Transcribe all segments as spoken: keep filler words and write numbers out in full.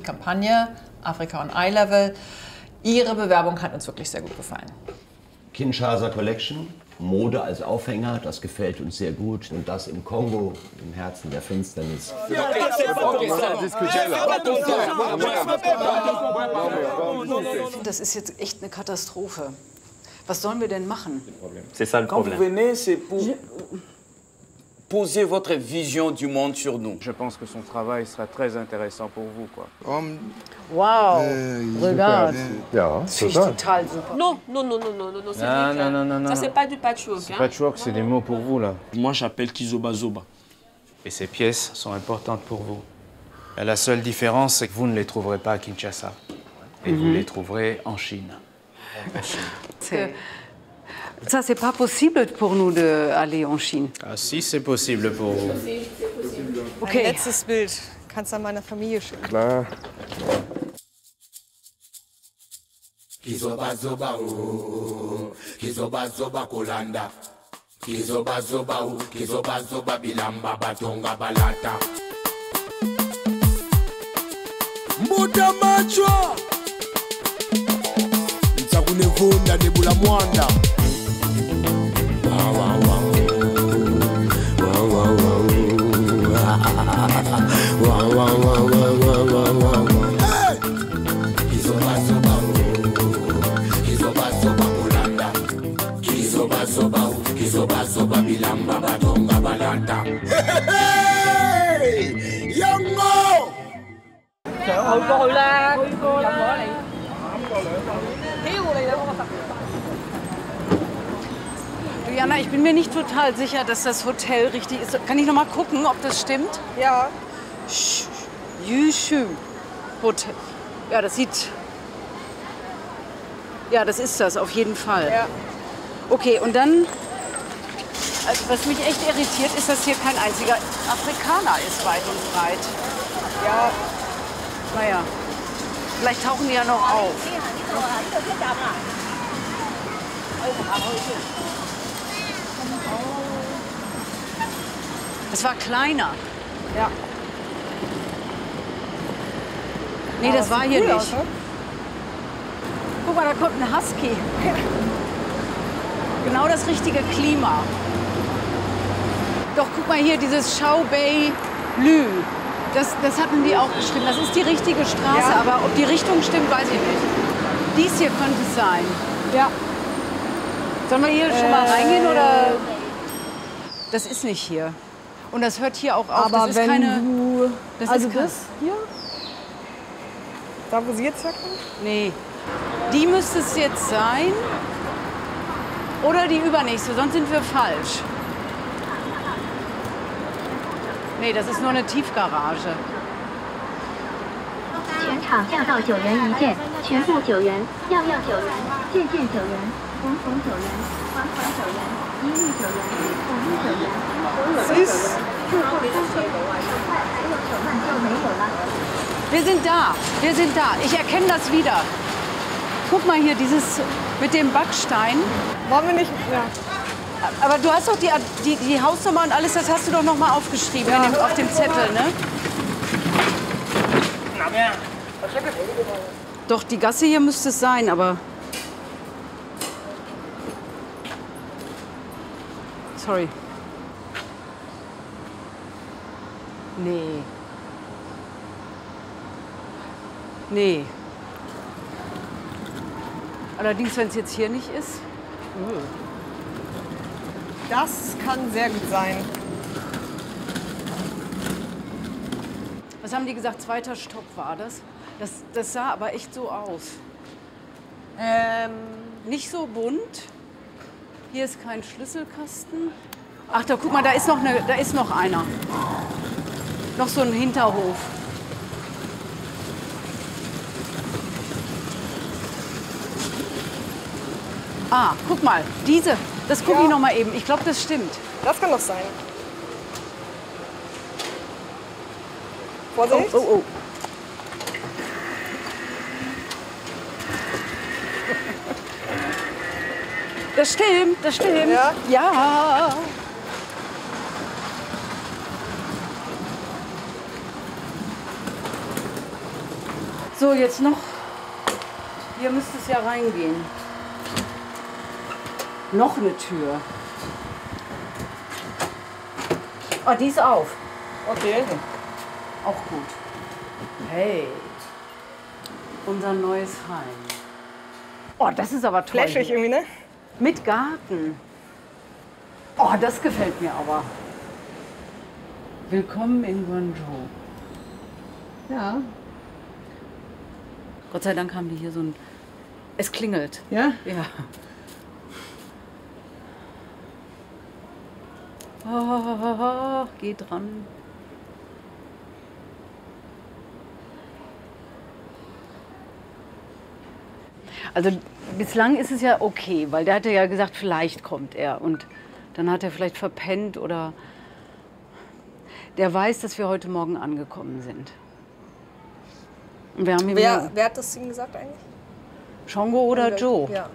Kampagne Afrika on Eye Level. Ihre Bewerbung hat uns wirklich sehr gut gefallen. Kinshasa Collection, Mode als Aufhänger, das gefällt uns sehr gut. Und das im Kongo, im Herzen der Finsternis. Das ist jetzt echt eine Katastrophe. Was sollen wir denn machen? C'est ça le Quand vous problème. venez, c'est pour poser votre vision du monde sur nous. Je pense que son travail sera très intéressant pour vous, quoi. Wow, regarde. Ja, Das finde ich total super. Non, non, non, non, non, non, non, c'est Non, très non, clair. non, non, non. Ça, c'est pas du patchwork. Ce hein. patchwork, c'est des mots pour vous, là. Moi, j'appelle Kizoba Zoba. Et ces pièces sont importantes pour vous. Et la seule différence, c'est que vous ne les trouverez pas à Kinshasa. Et vous les trouverez en Chine. C'est- Ça, c'est pas possible pour nous d'aller en Chine. Ah si, c'est possible pour vous. Ein Okay. letztes Bild. Kannst du an meiner Familie schicken. klar. Kizoba zoba o, kizoba zoba kolanda, kizoba zoba o, kizoba zoba bilamba batonga balata. Mbuta machwa, ntakunevunda nebula mwanda. Wow wow wow, wow wow wow, wow wow wow wow wow wow. Hey, kizoba zoba o. Kizoba zoba, kizoba zoba bilamba batonga balanta. Hey, Yango! Diana, ich bin mir nicht total sicher, dass das Hotel richtig ist. Kann ich noch mal gucken, ob das stimmt? Ja. Yushu Hotel. Ja, das sieht... Ja, das ist das, auf jeden Fall. Ja. Okay, und dann... Also, was mich echt irritiert, ist, dass hier kein einziger Afrikaner ist, weit und breit. Ja. Naja, vielleicht tauchen die ja noch auf. Es war kleiner. Ja. Nee, Aber das es war sieht hier cool nicht. aus, ne? Guck mal, da kommt ein Husky. Genau das richtige Klima. Doch, guck mal hier, dieses Chao Bei Lü. Das, das hatten die auch geschrieben. Das ist die richtige Straße, Ja. aber ob die Richtung stimmt, weiß ich nicht. Dies hier könnte es sein. Ja. Sollen wir hier schon mal Äh, reingehen oder? Das ist nicht hier. Und das hört hier auch auf. Aber das ist wenn keine. du... Das also ist kein- das hier? Da, wo sie jetzt herkommt? Nee. Die müsste es jetzt sein. Oder die übernächste, sonst sind wir falsch. Nee, das ist nur eine Tiefgarage. 全场价到九元一件，全部九元，样样九元，件件九元，红红九元，环环九元，一律九元，统一九元，所有九元。最后出现手快还有手慢就没有了。 Wir sind da, wir sind da. Ich erkenne das wieder. Guck mal hier, dieses mit dem Backstein. Wollen wir nicht... Ja. Aber du hast doch die, die, die Hausnummer und alles, das hast du doch noch mal aufgeschrieben Ja. in dem, auf dem Zettel, ne? Doch, die Gasse hier müsste es sein, aber... Sorry. Nee. Nee. Allerdings, wenn es jetzt hier nicht ist... Das kann sehr gut sein. Was haben die gesagt? Zweiter Stock war das? Das, das sah aber echt so aus. Ähm, Nicht so bunt. Hier ist kein Schlüsselkasten. Ach, da guck mal, da ist noch, eine, da ist noch einer. Noch so ein Hinterhof. Ah, guck mal, diese. Das gucke Ja. ich noch mal eben. Ich glaube, das stimmt. das kann doch sein. Oh, Vorsicht. oh, oh. Das stimmt, das stimmt. Ja? Ja. So, jetzt noch. Hier müsste es ja reingehen. Noch eine Tür. Oh, die ist auf. Okay. Auch gut. Hey. Unser neues Heim. Oh, das ist aber toll. Flashig hier. irgendwie, ne? Mit Garten. Oh, das gefällt mir aber. Willkommen in Guangzhou. Ja. Gott sei Dank haben die hier so ein... Es klingelt. Ja? Ja. Oh, geh dran. Also bislang ist es ja okay, weil der hatte ja gesagt, vielleicht kommt er. Und dann hat er vielleicht verpennt oder... Der weiß, dass wir heute Morgen angekommen sind. Und wir haben ihm Wer, ja- wer hat das ihm gesagt eigentlich? Chongo oder Joe? Ja.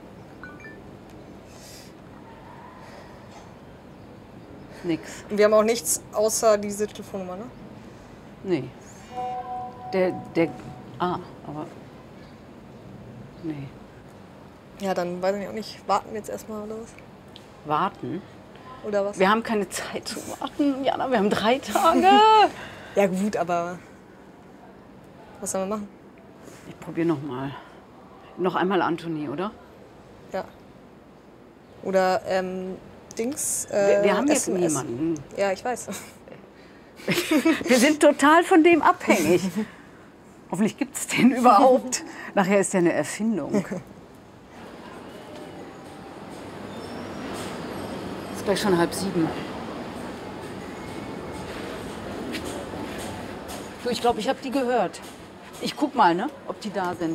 Nix. Und wir haben auch nichts außer diese Telefonnummer, ne? Nee. Der, der, ah, aber, nee. Ja, dann weiß ich auch nicht. Warten wir jetzt erstmal oder was? Warten? Oder was? Wir haben keine Zeit zu warten, Jana, wir haben drei Tage. Ja gut, aber was sollen wir machen? Ich probiere noch mal. Noch einmal Anthony, oder? Ja. Oder ähm, Dings. Äh, Wir, wir haben jetzt S M S. niemanden. Ja, ich weiß. Wir sind total von dem abhängig. Hoffentlich gibt es den überhaupt. Nachher ist der eine Erfindung. Ist gleich schon halb sieben. Du, ich glaube, ich habe die gehört. Ich guck mal, ne, ob die da sind.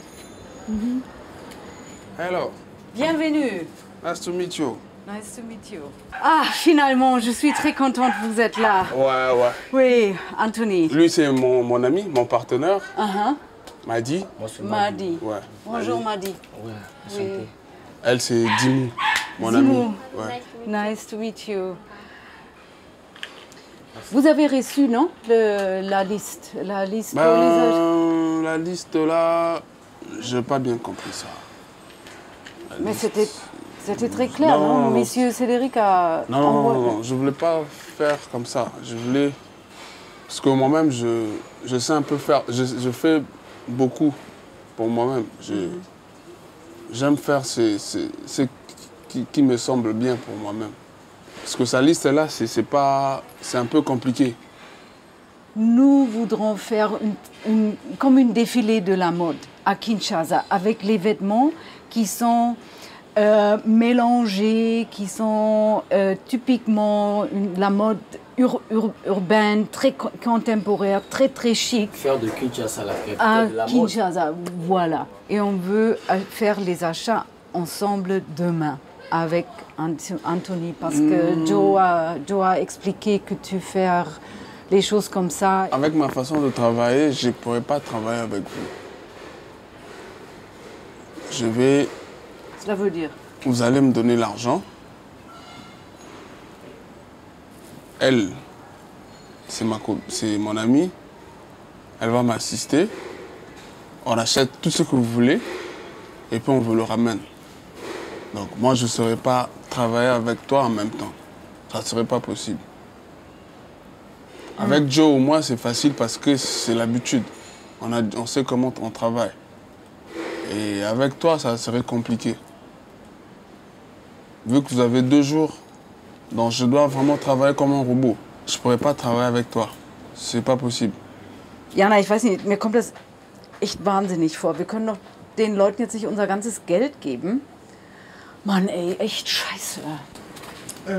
Hello, Bienvenue. nice to meet you. Nice to meet you. Ah, finalement, je suis très contente que vous êtes là. Ouais, ouais. Oui, Anthony. Lui, c'est mon, mon ami, mon partenaire, Uh-huh. Madi. Madi. Ouais. Bonjour, Madi. Oui. Elle, c'est Dimou, mon Dimou. ami. Ouais. Nice to meet you. Vous avez reçu, non, le- la liste, la liste pour les âges. Ben, la liste là, j'ai pas bien compris ça. La Mais liste- c'était, c'était très clair, Non, non, non, Monsieur Cédric a. Non, non, envoyé- non, non, je voulais pas faire comme ça. Je voulais. Parce que moi-même, je, je sais un peu faire. Je, je fais beaucoup pour moi-même. Je- J'aime faire ce, ce, ce qui, qui me semble bien pour moi-même. Parce que sa liste là, c'est c'est pas. C'est un peu compliqué. Nous voudrons faire une, une- comme une défilé de la mode à Kinshasa, avec les vêtements qui sont euh, mélangés, qui sont euh, typiquement une- la mode ur- ur- urbaine, très co- contemporaine, très très chic. Faire de Kinshasa la À capitale de la mode. Kinshasa, voilà. Et on veut euh, faire les achats ensemble demain avec Ant- Anthony, parce que Mm. Joe a, Joe a expliqué que tu fais les choses comme ça. Avec ma façon de travailler, je ne pourrais pas travailler avec vous. Je vais. Cela veut dire Vous allez me donner l'argent. Elle, c'est ma co- c'est mon amie. Elle va m'assister. On achète tout ce que vous voulez et puis on vous le ramène. Donc moi, je ne saurais pas travailler avec toi en même temps. Ça ne serait pas possible. Avec Joe, au moins, c'est facile parce que c'est l'habitude. On, a- on sait comment on travaille. Et avec toi, ça serait compliqué. Vu que vous avez deux jours, donc je dois vraiment travailler comme un robot. Je ne pourrais pas travailler avec toi. C'est pas possible. Jana, ich weiß nicht, mir kommt das echt wahnsinnig vor. Wir können doch den Leuten jetzt nicht unser ganzes Geld geben. Mann, ey, echt scheiße. Äh,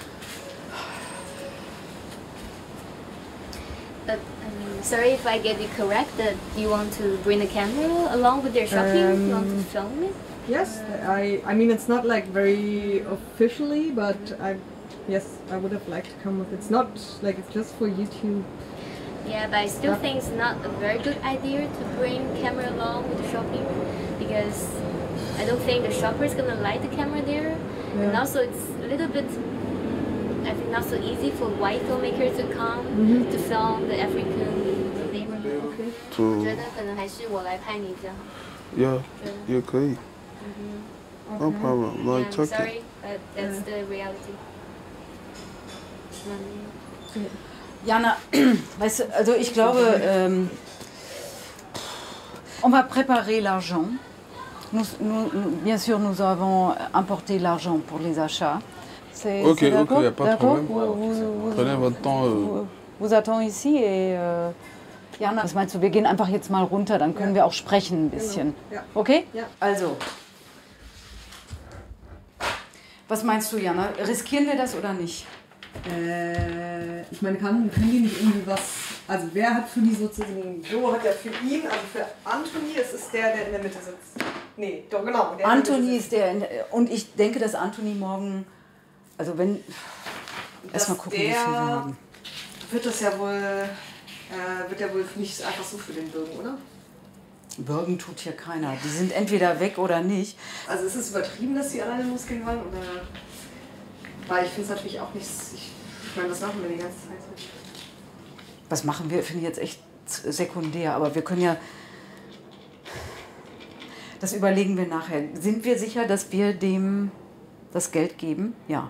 But, um, sorry if I get it correct, that you want to bring a camera along with your shopping? You want to film it? yes, I, I mean, it's not like very officially, but I, yes, I would have liked to come with. It's not like it's just for YouTube. Yeah, but I still Yeah. think it's not a very good idea to bring camera along with the shopping, because I don't think the shopper is gonna like the camera there, and Yeah. also it's a little bit, I think, not so easy for white filmmakers to come Mhm. to film the African neighborhood. Okay. to 我觉得可能还是我来拍你比较好。 yeah 也可以 no problem no Yeah, it's I'm okay sorry, but that's the reality. Jana, weißt du, also ich glaube, euh, on va préparer l'argent. Nous, nous, bien sûr, nous avons importé l'argent pour les achats. C'est, ok c'est ok d'accord, y a pas de d'accord problème vous, vous, vous, prenez votre temps euh. vous, vous attendez ici et euh, Jana, was meinst du, wir gehen einfach jetzt mal runter, dann können wir auch sprechen ein bisschen. Ja. Okay? Ja. Also, was meinst du, Jana? Riskieren wir das oder nicht? Äh, ich meine, kann, können die nicht irgendwie was. Also, wer hat für die sozusagen. Joe hat ja für ihn, also für Anthony, es ist der, der in der Mitte sitzt. Nee, doch, genau. Der Anthony ist der, in, und ich denke, dass Anthony morgen, also wenn, erstmal gucken, wie viel wir haben. Wird das ja wohl, äh, wird ja wohl nicht einfach so für den bürgen, oder? Bürgen tut hier keiner. Die sind entweder weg oder nicht. Also ist es übertrieben, dass sie alleine losgehen wollen? Oder? Weil ich finde es natürlich auch nicht. Ich, ich meine, was machen wir die ganze Zeit? Was machen wir, finde ich jetzt echt sekundär. Aber wir können ja. Das überlegen wir nachher. Sind wir sicher, dass wir dem das Geld geben? Ja.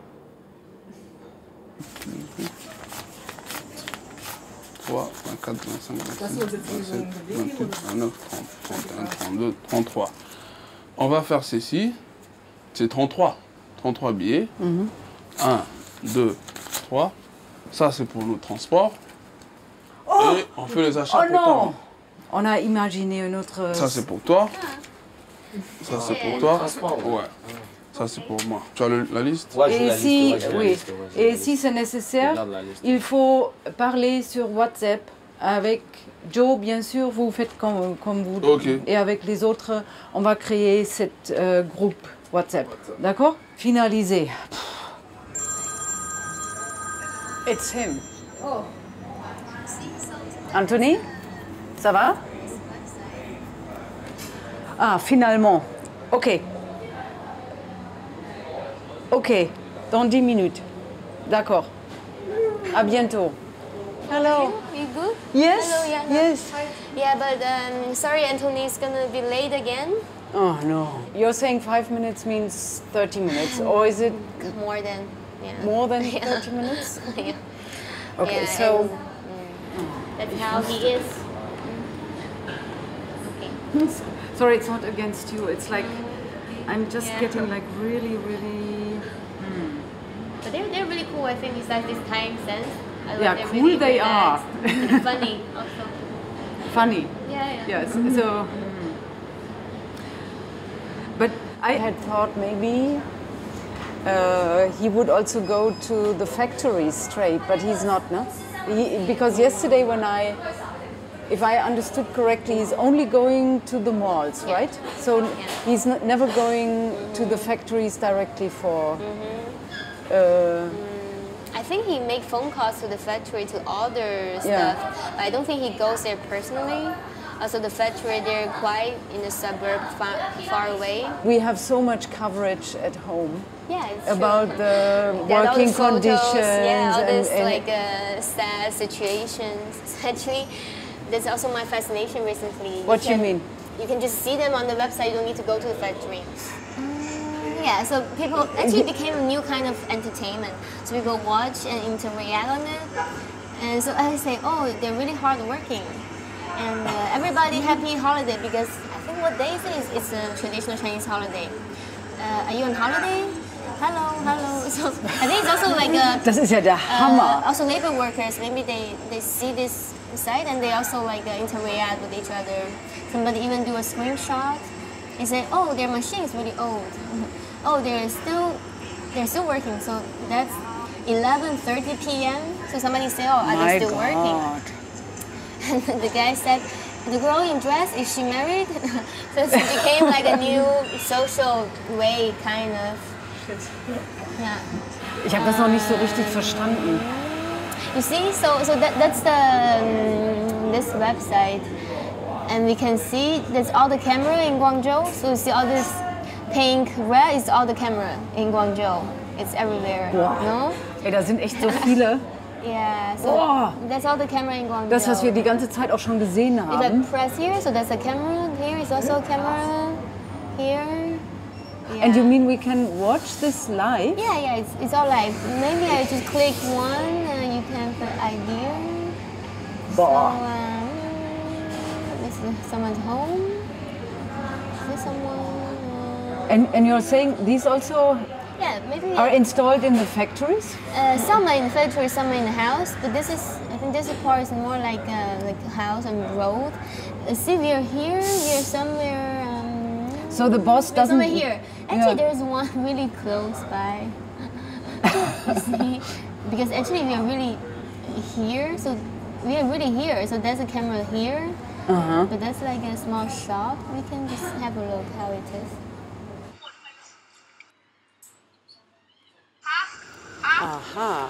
trois, vingt-quatre, vingt-cinq, Lassen wir uns jetzt irgendwie so einen Weg geben, oder? vingt-neuf, trente, trente et un, trente-deux, trente-trois. On va faire ceci. C'est trente-trois. trente-trois billets. Mhm. un, deux, trois. Ça, c'est pour le transport. Oh Et on fait les achats Oh pour toi. non! On a imaginé une autre. Ça, c'est pour toi. Ça, c'est pour toi. Ouais. Ça, c'est pour moi. Tu as le- la liste? Ouais, j'ai Et la si, liste, ouais, j'ai la oui. liste, ouais, j'ai la Et liste. si c'est nécessaire, Regarde la liste. il faut parler sur WhatsApp avec Joe, bien sûr, vous faites comme, comme vous. Ok. Et avec les autres, on va créer cette euh, groupe WhatsApp. D'accord? Finalisé. It's him. Oh. Anthony? Ça va? Ah, finalement. Ok. Ok. Dans dix minutes. D'accord. À bientôt. Hello. You good? Yes. Hello, Jana. Yes. Yeah, but um, sorry, Anthony's gonna be late again. Oh no. You're saying five minutes means thirty minutes, or is it More than, yeah. more than Yeah. thirty minutes? Yeah. Okay, Yeah, so. and, mm, that's how he is. Okay. Sorry, it's not against you. It's like I'm just Yeah. getting like really, really. But they're, they're really cool, I think, besides this time sense. I like Yeah, they're cool really they are. relaxed and funny also. Funny. Yeah, yeah. Yes. So. But I had thought maybe uh, he would also go to the factory straight, but he's not, no? He, because yesterday when I, if I understood correctly, he's only going to the malls, right? So he's not, never going to the factories directly for. Uh, I think he make phone calls to the factory to order stuff. Yeah. But I don't think he goes there personally. Also, the factory, they're quite in the suburb, far, far away. we have so much coverage at home Yeah, it's about true. the Yeah, all working the photos, conditions. yeah, all and- this and- like uh, sad situations. Actually, that's also my fascination recently. What do you can- mean? You can just see them on the website. You don't need to go to the factory. Yeah, so people actually became a new kind of entertainment. So people watch and interact on it. And so I say, oh, they're really hardworking. And uh, everybody happy holiday because I think what day is it? Is it's a traditional Chinese holiday. Uh, are you on holiday? Hello, hello. So I think it's also like a, Das ist ja der Hammer. uh, also labor workers, maybe they, they see this site and they also like uh, interact with each other. Somebody even do a screenshot and say, oh, their machine is really old. Oh, they're still they're still working. So that's eleven thirty p m So somebody say, oh, are My they still working? God. And the guy said, the girl in dress, is she married? So it became like a new social way, kind of. Yeah. Ich habe das noch nicht so richtig verstanden. You see, so so that that's the um, this website, and we can see that's all the camera in Guangzhou. So you see all this pink, red is all the camera in Guangzhou. It's everywhere. Wow. No? Ey, da sind echt so viele. Yeah, so Oh. that's all the camera in Guangzhou. Das, was wir die ganze Zeit auch schon gesehen If I haben. press here, so there's a camera. Here is also a camera. Here. Yeah. And you mean we can watch this live? Yeah, yeah, it's, it's all live. Maybe I just click one and you can put idea. So, um, is there someone's home? Is there someone? Uh, And, and you're saying these also yeah, maybe. are installed in the factories? Uh, some are in the factory, some are in the house, but this is, I think this part is more like a, like a house and road. Uh, see, we are here, we are somewhere. Um, So the boss we're doesn't. somewhere here. Actually, Yeah. there's one really close by. You see, because actually we are really here, so we are really here. So there's a camera here, Uh-huh. but that's like a small shop. We can just have a look how it is. Aha.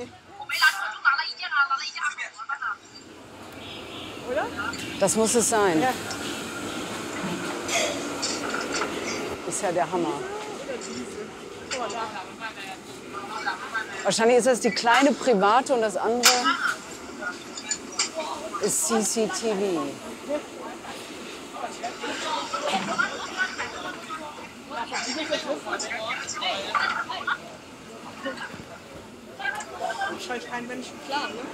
Das muss es sein. Ja. Ist ja der Hammer. Wahrscheinlich ist das die kleine private und das andere ist C C T V. Scheint kein Menschen klar, ne?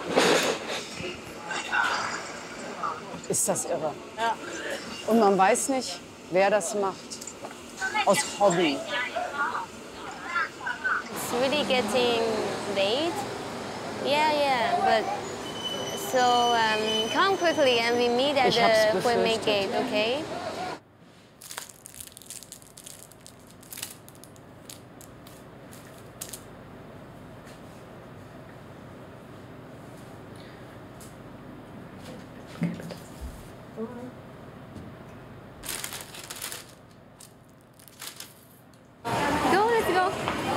Ist das irre. Ja. Und man weiß nicht, wer das macht. Aus Hobby. It's really getting late. Yeah, yeah, but so um, come quickly and we meet at Ich hab's the Huimei befürchtet. Gate, okay? Go, let's go.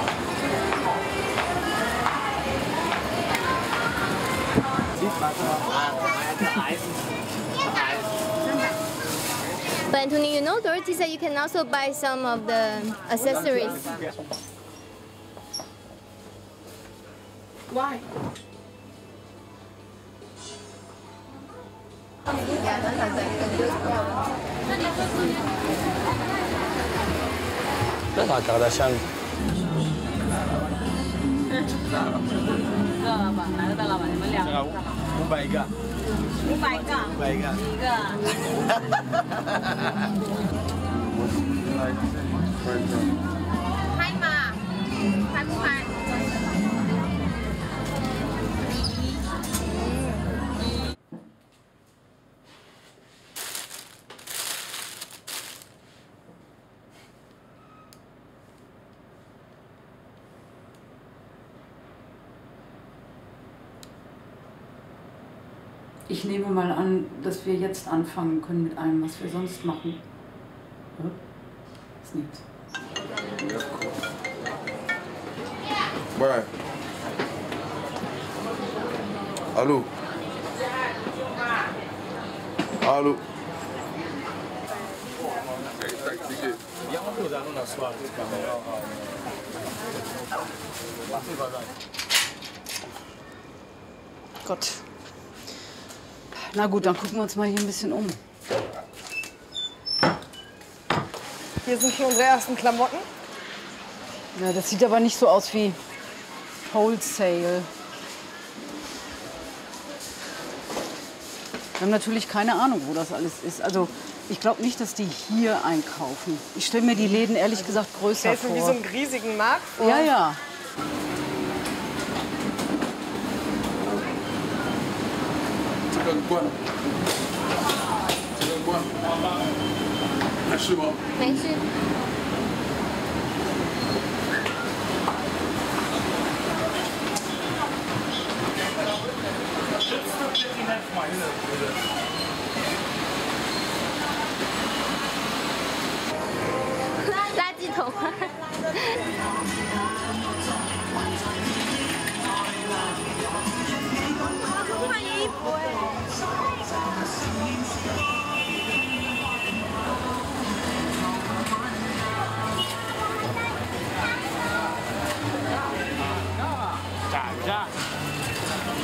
But Anthony, you know Dorothy said you can also buy some of the accessories. Why? Das war Kardashian. 五百个， 五百个， 五百个。 一个。拍吗？拍不拍？ Ich nehme mal an, dass wir jetzt anfangen können mit allem, was wir sonst machen. Ja? Ist nichts. Ouais. Allô. Allô. Gott. Na gut, dann gucken wir uns mal hier ein bisschen um. Hier sind schon unsere ersten Klamotten. Ja, das sieht aber nicht so aus wie Wholesale. Wir haben natürlich keine Ahnung, wo das alles ist. Also ich glaube nicht, dass die hier einkaufen. Ich stelle mir die Läden ehrlich gesagt größer Stell dir vor. wie so einen riesigen Markt vor. Ja, ja. Mais是。 垃圾桶。换衣服哎。 炸炸。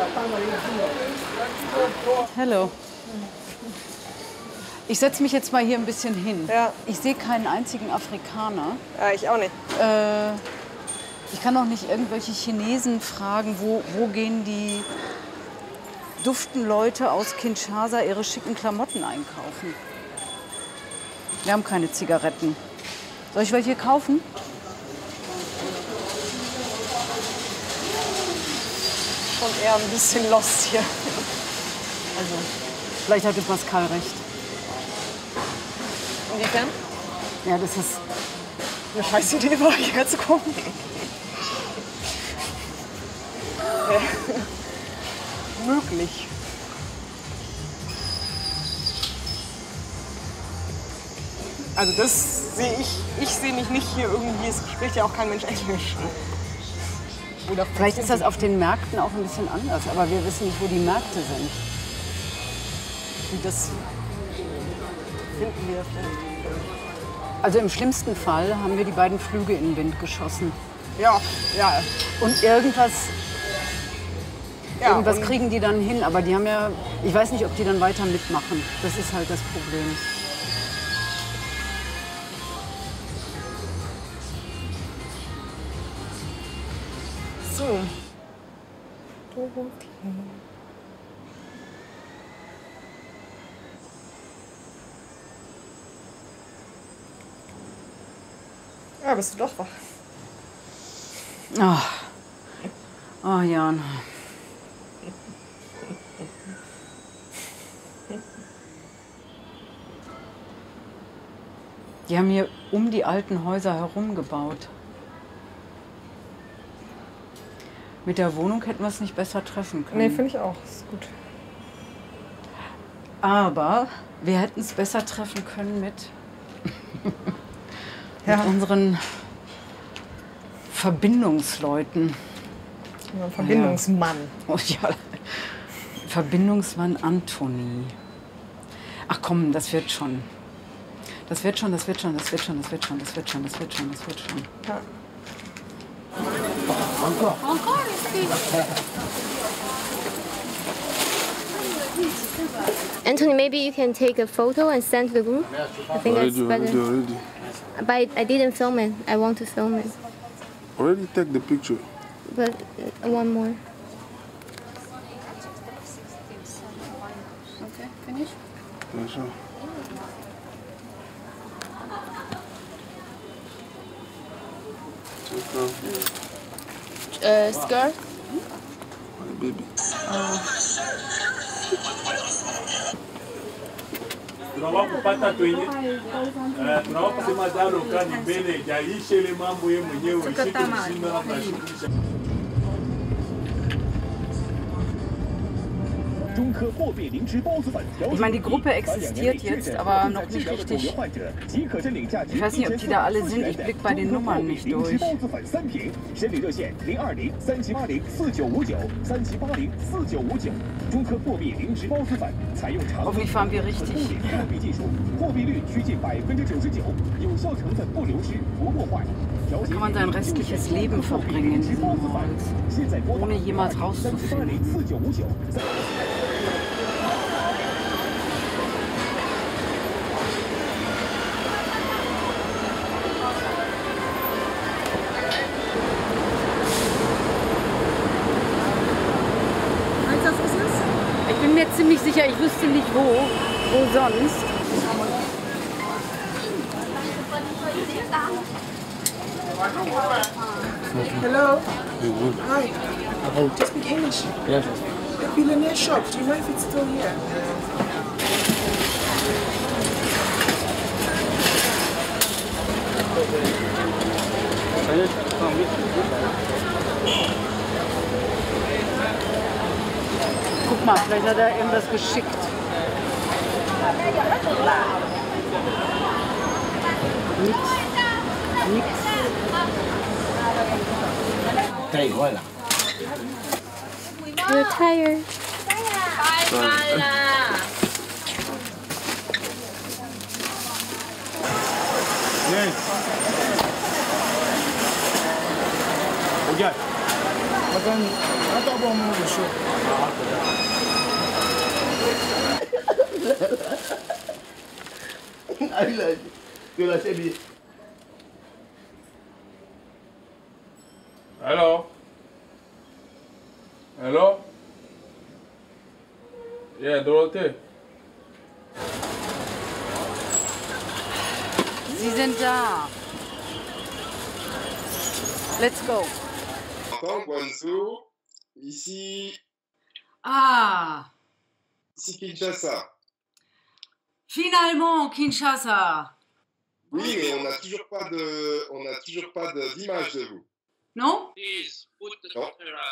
Hallo. Ich setze mich jetzt mal hier ein bisschen hin. Ja. Ich sehe keinen einzigen Afrikaner. Ja, ich auch nicht. Äh, ich kann auch nicht irgendwelche Chinesen fragen, wo, wo gehen die duften Leute aus Kinshasa ihre schicken Klamotten einkaufen. Wir haben keine Zigaretten. Soll ich welche kaufen? Schon eher ein bisschen lost hier. Also, vielleicht hatte Pascal recht. Inwiefern? Ja, das ist eine scheiß Idee war, hierher zu kommen. Ja. Möglich. Also das sehe ich, ich sehe mich nicht hier irgendwie, es spricht ja auch kein Mensch Englisch. Oder vielleicht ist das auf den Märkten auch ein bisschen anders, aber wir wissen nicht, wo die Märkte sind. Wie das finden wir vielleicht. Also im schlimmsten Fall haben wir die beiden Flüge in den Wind geschossen. Ja, ja. Und irgendwas, Ja, irgendwas und- kriegen die dann hin, aber die haben ja, ich weiß nicht, ob die dann weiter mitmachen. Das ist halt das Problem. So. Ja, bist du doch wach. Ach. Oh, Jan. Die haben hier um die alten Häuser herum gebaut. Mit der Wohnung hätten wir es nicht besser treffen können. Nee, finde ich auch. Ist gut. Aber wir hätten es besser treffen können mit, Ja. mit unseren Verbindungsleuten. Ja, Verbindungsmann. Oh, ja. Verbindungsmann Anthony. Ach komm, das wird schon. Das wird schon, das wird schon, das wird schon, das wird schon, das wird schon, das wird schon, das wird schon. Ja. Encore. Encore, Anthony, maybe you can take a photo and send to the group. I think that's Already, already, better. already. But I didn't film it. I want to film it. Already take the picture. But uh, one more. Okay, finish. Yeah, sure. Take off. Uh, skirt. My baby. Tunaomba kupata kwenye eh, tunaomba kusema dalo kani mbele jaishe ile mambo yeye mwenyewe ishike kushinda na kushughulisha. Ich meine, die Gruppe existiert jetzt, aber noch nicht richtig. Ich weiß nicht, ob die da alle sind. Ich blicke bei den Nummern nicht durch. Hoffentlich fahren wir richtig. Da kann man sein restliches Leben verbringen in diesem Wald, ohne jemals rauszufinden. Ich bin mir ziemlich sicher, ich wüsste nicht wo, wo sonst. Hello. Hey, good. Hi. Do you speak English? Yes. The billionaire shop. Do you know if it's still here? Guck mal, vielleicht hat er irgendwas geschickt. Nix. Nix. You're tired. Yes. Regarde. Attends, bon, mon chaud. Hello? Hello? Yeah, Dorothee. Sie sind da. Let's go. Entends, Guangzhou, ici, Ah, ici Kinshasa. finalement, Kinshasa. Oui, mais on n'a toujours pas de, on n'a toujours pas de- d'image de vous. Non? Non.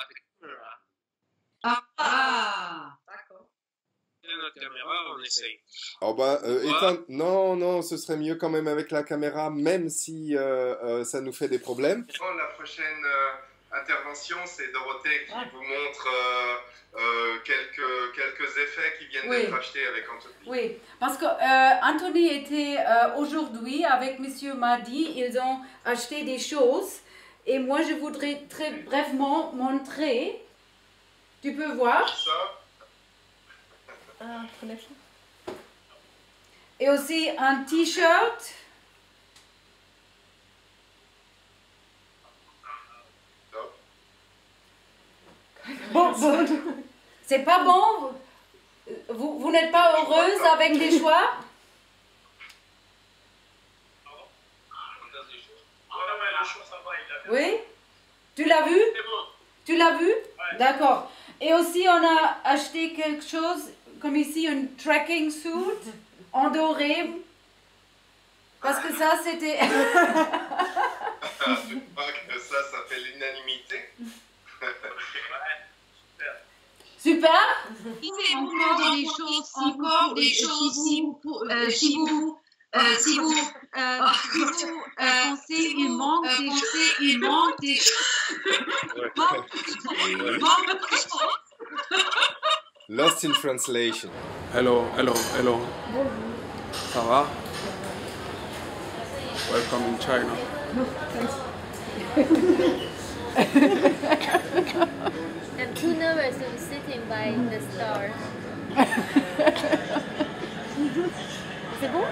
Ah, ah. Notre caméra, on essaye. Oh bah, euh, éteins- non, non, ce serait mieux quand même avec la caméra, même si euh, euh, ça nous fait des problèmes. La prochaine euh, intervention, c'est Dorothée qui vous montre euh, euh, quelques, quelques effets qui viennent Oui. d'être achetés avec Anthony. Oui, parce que euh, Anthony était euh, aujourd'hui avec Monsieur Madi, ils ont acheté des choses et moi je voudrais très brièvement montrer. Tu peux voir? Ah, connection. Et aussi un t-shirt. Bon, bon. C'est pas bon? Vous, vous n'êtes pas heureuse avec les choix? Oui? Tu l'as vu? Tu l'as vu? D'accord. Et aussi, on a acheté quelque chose, comme ici, un trekking suit en doré. Parce que ça, c'était... Je crois que ça, ça fait l'unanimité. Super. Encore des choses, encore des choses, si vous, euh, si vous, euh, si vous, euh, si vous euh, pensez, il manque des choses, il manque des choses. Lost in translation. Hello, hello, hello. Ça va? Welcome in China. No, thanks. I'm too nervous to be sitting by the star. C'est bon?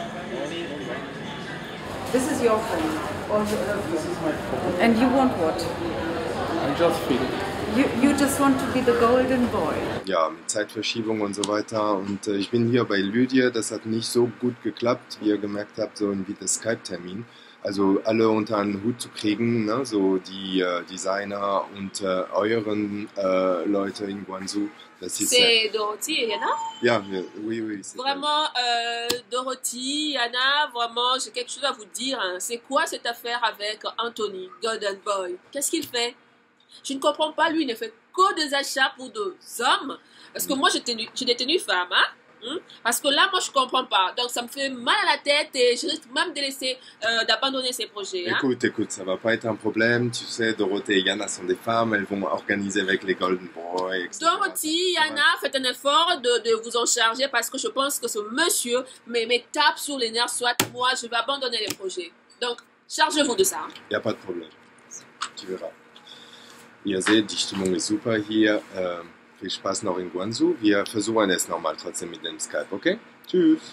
This is your phone. Or her phone. And you want what? I just feel it. You, you just want to be the golden boy. Ja, mit Zeitverschiebung und so weiter. Und äh, ich bin hier bei Lydia. Das hat nicht so gut geklappt, wie ihr gemerkt habt, so wie der Skype-Termin. Also alle unter einen Hut zu kriegen, ne? So die äh, Designer und äh, euren äh, Leute in Guangzhou. Das ist, C'est Dorothy et Yana? ja, wir- oui, oui. c'est- Vraiment, euh, Dorothy, Yana, vraiment, j'ai quelque chose à vous dire. hein. C'est quoi cette affaire avec Anthony, Golden Boy? Qu'est-ce qu'il fait? Je ne comprends pas, lui, il ne fait que des achats pour deux hommes. Parce que moi, j'ai tenu- j'ai des tenues femmes, hein? Hum? Parce que là, moi, je comprends pas. Donc, ça me fait mal à la tête et je risque même de laisser, euh, d'abandonner ces projets. Hein? Écoute, écoute, ça va pas être un problème. Tu sais, Dorothée et Yana sont des femmes. Elles vont organiser avec les Golden Boys, et cetera. Dorothy, Yana, faites un effort de, de vous en charger parce que je pense que ce monsieur me, me tape sur les nerfs. Soit moi, je vais abandonner les projets. Donc, chargez-vous de ça. hein. Y a pas de problème. Tu verras. Ihr seht, die Stimmung ist super hier. Äh, viel Spaß noch in Guangzhou. Wir versuchen es nochmal trotzdem mit dem Skype, okay? Tschüss.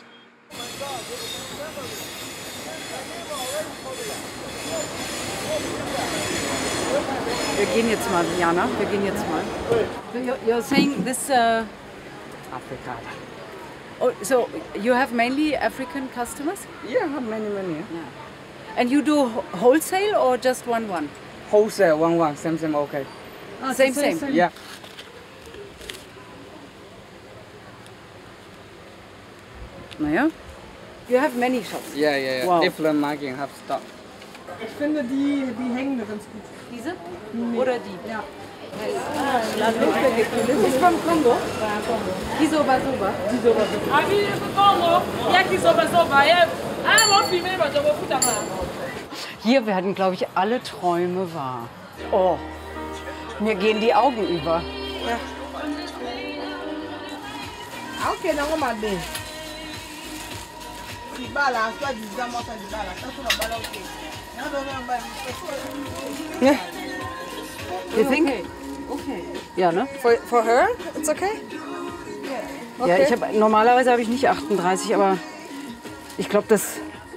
Wir gehen jetzt mal, Jana, wir gehen jetzt mal. You're, you're saying this... Uh, Africa. Oh, so you have mainly African customers? Yeah, many, many. Yeah. And you do wh- wholesale or just one one? Wholesale, one, one, same, same, okay. Ah, same, same. Yeah. Naja. You have many shops. Yeah, yeah, yeah. Wow. Different market have stock. Ich finde die, die hängende ganz gut. Diese? Nee. Oder die? Ja. It's from Congo. Kizoba Zoba. Kizoba Zoba. Ami, Congo, il y a qui sont pas sauvages. Ah, mon film, je vais vous foutre. Hier werden, glaube ich, alle Träume wahr. Oh, mir gehen die Augen über. Ja. Ah, ok, non, on m'a dit. Si bala, soit disant, moi, ça dit bala. Ça, c'est la bala, ok. Non, non, non, non. You think? Okay. Okay. Ja, ne? For, for her, it's okay? Okay. Ja, ich hab, normalerweise habe ich nicht achtunddreißig, aber ich glaube, das,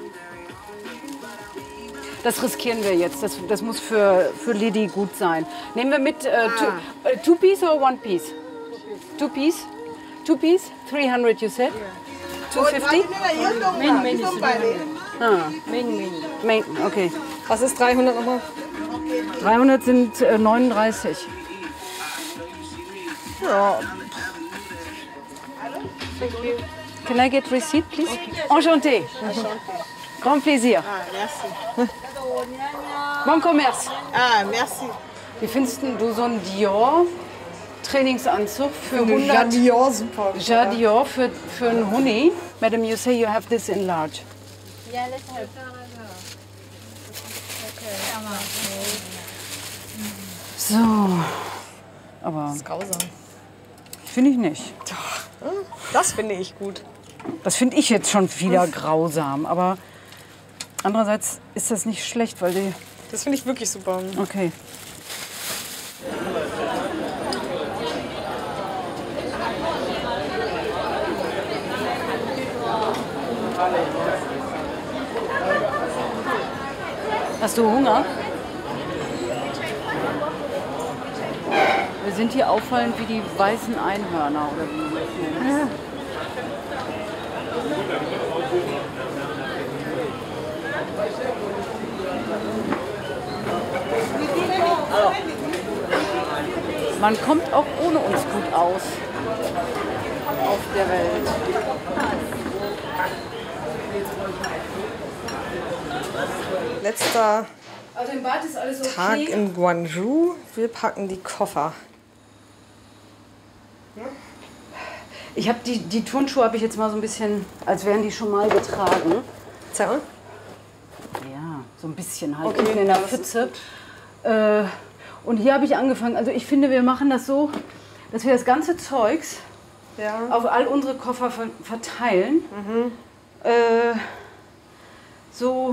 das riskieren wir jetzt. Das, das muss für, für Lidi gut sein. Nehmen wir mit äh, two, uh, two piece or one piece? Two piece. Two piece? three hundred you said? two fifty? Main, main ist Ah. Main, main. Main, okay. Was ist dreihundert nochmal? dreihundert sind äh, neununddreißig. Ja. Can I get receipt, please? Enchanté. Grand plaisir. Ah, merci. Bon commerce. Ah, merci. Wie findest du so einen Dior Trainingsanzug für Finde hundert? Jadior super. Jadior für, für einen Huni. Madam, you say you have this in large. Yeah, let's have. So. Aber. Das ist grausam. Finde ich nicht. Das finde ich gut. Das finde ich jetzt schon wieder grausam. Aber andererseits ist das nicht schlecht, weil die. Das finde ich wirklich super. Okay. Hast du Hunger? Wir sind hier auffallend wie die weißen Einhörner oder wie man das nennt. Ja. Man kommt auch ohne uns gut aus auf der Welt. Letzter Also im Bad ist alles okay. Tag in Gwangju. Wir packen die Koffer. Ich habe die, die Turnschuhe habe ich jetzt mal so ein bisschen, als wären die schon mal getragen. Zeig mal. Ja, so ein bisschen halt Okay, unten in der das ist Pfütze. Äh, und hier habe ich angefangen. Also ich finde, wir machen das so, dass wir das ganze Zeugs Ja. auf all unsere Koffer ver verteilen. Äh, so,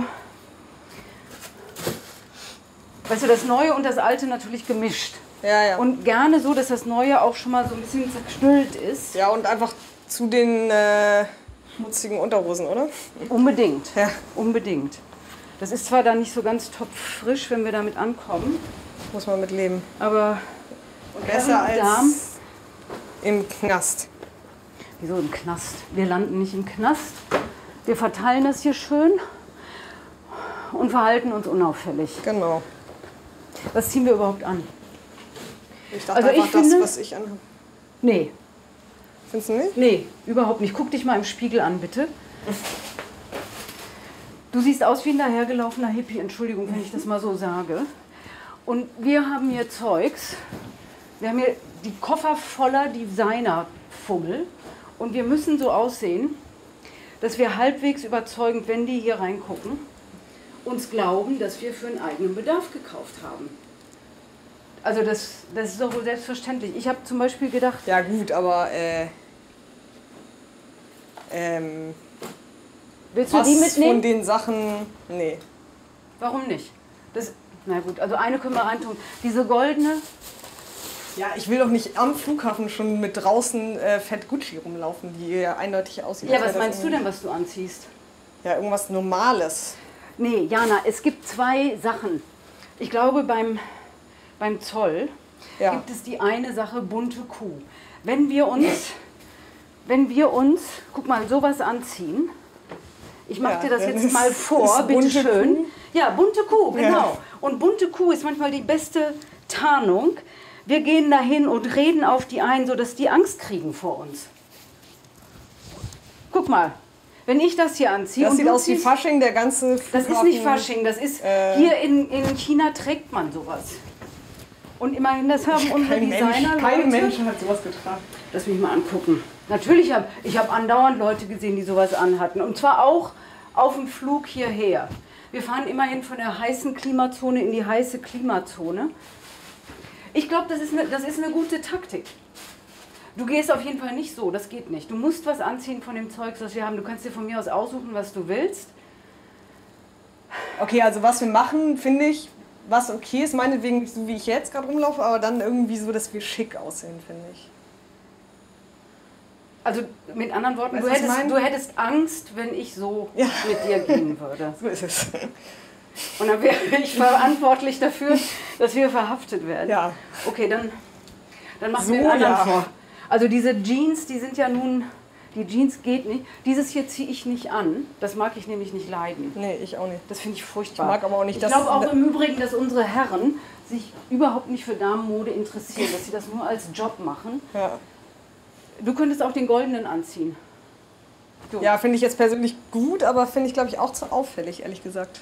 weißt du, das Neue und das Alte natürlich gemischt. Ja, ja. Und gerne so, dass das Neue auch schon mal so ein bisschen zerknüllt ist. Ja, und einfach zu den äh, schmutzigen Unterhosen, oder? Unbedingt. Ja. Unbedingt. Das ist zwar dann nicht so ganz topfrisch, wenn wir damit ankommen. Muss man mit leben. Aber Besser Herren, als Damen, im Knast. wieso im Knast? Wir landen nicht im Knast. Wir verteilen das hier schön und verhalten uns unauffällig. Genau. Was ziehen wir überhaupt an? Ich dachte Also ich einfach das, finde- was ich anhabe. Nee, Findest du nicht? nee, überhaupt nicht. Guck dich mal im Spiegel an, bitte. Du siehst aus wie ein dahergelaufener Hippie, Entschuldigung, wenn ich das mal so sage. Und wir haben hier Zeugs. Wir haben hier die Koffer voller Designer-Fummel. Und wir müssen so aussehen, dass wir halbwegs überzeugend, wenn die hier reingucken, uns glauben, dass wir für einen eigenen Bedarf gekauft haben. Also das, das ist doch wohl selbstverständlich. Ich habe zum Beispiel gedacht... Ja gut, aber äh, ähm, Willst du was die mitnehmen? von den Sachen... Nee. Warum nicht? Das, na gut, also eine können wir reintun. Diese goldene... Ja, ich will doch nicht am Flughafen schon mit draußen äh, Fett Gucci rumlaufen, die ja eindeutig aussieht. Ja, als was wäre das meinst du irgendwie- denn, was du anziehst? Ja, irgendwas Normales. Nee, Jana, es gibt zwei Sachen. Ich glaube, beim, beim Zoll Ja. gibt es die eine Sache bunte Kuh. Wenn wir uns, wenn wir uns, guck mal, sowas anziehen. Ich mache Ja, dir das dann jetzt ist- mal vor, ist bitte bunte schön. Kuh. Ja, bunte Kuh, genau. Ja. Und bunte Kuh ist manchmal die beste Tarnung. Wir gehen dahin und reden auf die ein, sodass die Angst kriegen vor uns. Guck mal, wenn ich das hier anziehe. Das und sieht du aus wie ziehst- Fasching, der ganze Das ist nicht Fasching, das ist, äh, hier in, in China trägt man sowas. Und immerhin, das haben unsere kein Mensch, Designer. kein Leute- Mensch hat sowas getragen. Lass mich mal angucken. Natürlich habe ich hab andauernd Leute gesehen, die sowas anhatten. Und zwar auch auf dem Flug hierher. Wir fahren immerhin von der heißen Klimazone in die heiße Klimazone. Ich glaube, das, ist eine- das ist eine gute Taktik. Du gehst auf jeden Fall nicht so, das geht nicht. Du musst was anziehen von dem Zeugs, was wir haben. Du kannst dir von mir aus aussuchen, was du willst. Okay, also was wir machen, finde ich, was okay ist, meinetwegen nicht so wie ich jetzt gerade rumlaufe, aber dann irgendwie so, dass wir schick aussehen, finde ich. Also mit anderen Worten, Weißt du du, was ich hättest, meine? du hättest Angst, wenn ich so Ja. mit dir gehen würde. So ist es. Und dann wäre ich verantwortlich dafür, dass wir verhaftet werden. Ja. Okay, dann, dann machen So, wir den anderen ja. vor. Also diese Jeans, die sind ja nun, die Jeans geht nicht. Dieses hier ziehe ich nicht an. Das mag ich nämlich nicht leiden. Nee, ich auch nicht. Das finde ich furchtbar. Ich mag aber auch nicht, Ich dass- glaube auch im Übrigen, dass unsere Herren sich überhaupt nicht für Damenmode interessieren, dass sie das nur als Job machen. Ja, Du könntest auch den goldenen anziehen. Du. ja finde ich jetzt persönlich gut, aber finde ich, glaube ich, auch zu auffällig, ehrlich gesagt.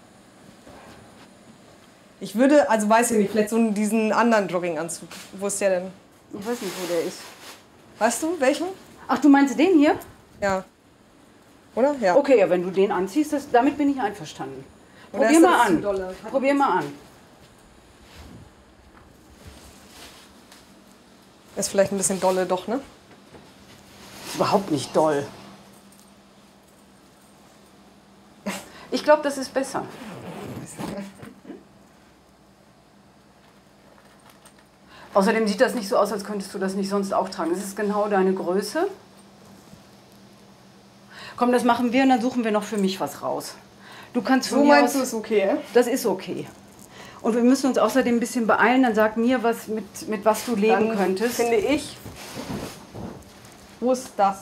Ich würde, also weiß ich nicht, vielleicht so diesen anderen Jogginganzug. Wo ist der denn? Ich weiß nicht, wo der ist. Weißt du, welchen? Ach, du meinst den hier? Ja. Oder? Ja. Okay, ja, wenn du den anziehst, das, damit bin ich einverstanden. Oder Probier ist mal das zu an. dolle? Probier mal an. Ist vielleicht ein bisschen dolle, doch, ne? Ist überhaupt nicht doll. Ich glaube, das ist besser. Außerdem sieht das nicht so aus, als könntest du das nicht sonst auch tragen. Das ist genau deine Größe. Komm, das machen wir und dann suchen wir noch für mich was raus. Du kannst von So mir meinst aus, du, ist okay? Das ist okay. Und wir müssen uns außerdem ein bisschen beeilen. Dann sag mir, was, mit, mit was du leben Dann könntest. finde ich. Wo ist das?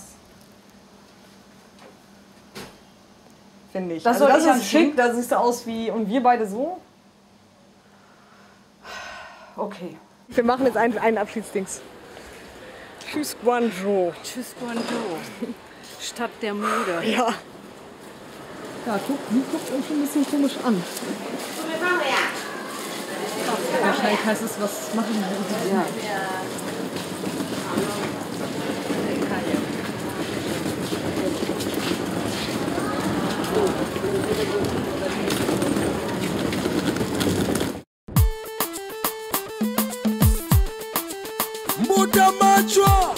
Finde ich. Das also soll das ich ist anziehen? schick, da siehst du aus wie. Und wir beide so? Okay. Wir machen jetzt einen, einen Abschiedsdings. Tschüss, Guangzhou. Tschüss, Guangzhou. Stadt der Mode. Ja. Ja, guck, die guckt uns schon ein bisschen komisch an. Wahrscheinlich heißt es, was machen wir? Ja. Mbuta machwa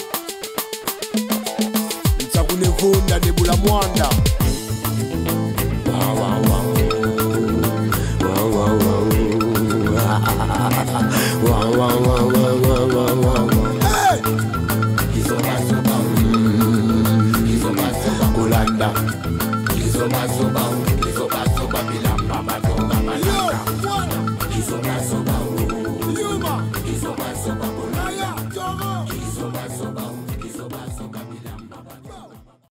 Nsakunevunda nebula mwanda Wa, wa, wa. Wa, wa, wa. Wa, wa, wa, wa, wa, wa, wa. Hey! Kizobazoba, mm, kizobazoba kulanda. Kizobazoba, kizobazoba bilamba badonga balanda. Kizobazoba